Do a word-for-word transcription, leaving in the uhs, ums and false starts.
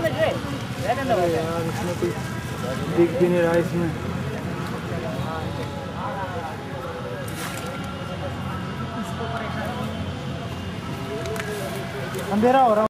यार इसमें कुछ दिख भी नहीं रहा इसमें। अंधेरा हो रहा